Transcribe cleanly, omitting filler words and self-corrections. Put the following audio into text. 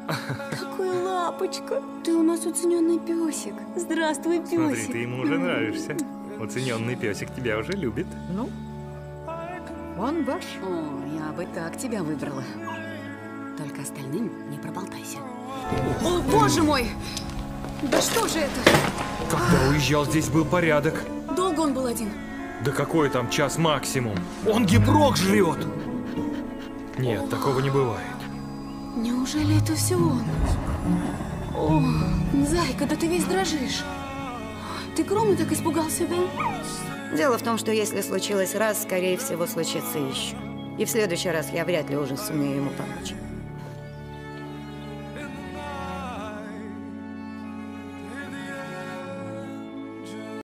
Какой лапочка. Ты у нас уцененный песик. Здравствуй, песик. Смотри, ты ему уже нравишься. Уцененный песик тебя уже любит. Ну, он ваш. О, я бы так тебя выбрала. Только остальным не проболтайся. О, боже мой! Да что же это? Когда уезжал, здесь был порядок. Долго он был один? Да какой там час максимум? Он гипрок жрет! Нет, такого не бывает. Неужели это все он? О, зайка, да ты весь дрожишь. Ты Кроме так испугался, да? Дело в том, что если случилось раз, скорее всего, случится еще. И в следующий раз я вряд ли уже сумею ему помочь.